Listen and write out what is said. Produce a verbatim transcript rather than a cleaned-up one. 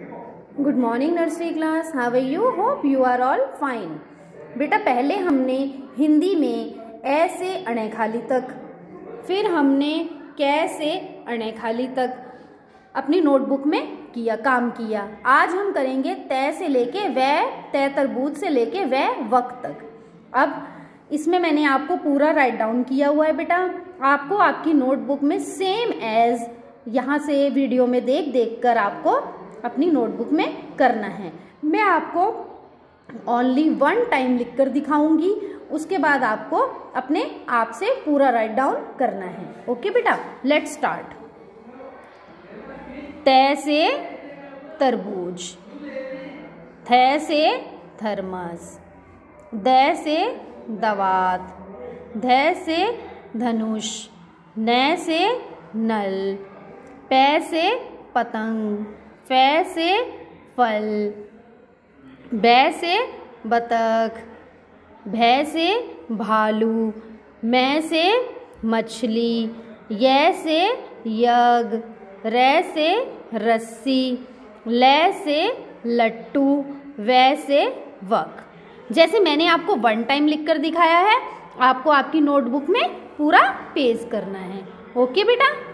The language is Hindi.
Good morning nursery class, how are you? Hope you are all fine. बेटा पहले हमने हिंदी में ए से अणे खाली तक, फिर हमने कै से अणे खाली तक अपनी नोटबुक में किया काम किया। आज हम करेंगे तय से लेके वै, तय तरबूज से लेके वै वक्त तक। अब इसमें मैंने आपको पूरा राइट डाउन किया हुआ है बेटा। आपको आपकी नोटबुक में सेम एज यहाँ से वीडियो में देख देख कर आपको अपनी नोटबुक में करना है। मैं आपको ओनली वन टाइम लिखकर दिखाऊंगी, उसके बाद आपको अपने आप से पूरा राइट डाउन करना है। ओके बेटा, लेट्स स्टार्ट। तय से तरबूज, थ से थर्मस, द से दवात, ध से धनुष, न से नल, पै से पतंग, फै से फल, बै से बतख, भै से भालू, मैं से मछली, यै से यज्ञ, रै से रस्सी, लै से लट्टू, वै से वक। जैसे मैंने आपको वन टाइम लिखकर दिखाया है, आपको आपकी नोटबुक में पूरा पेज करना है। ओके बेटा।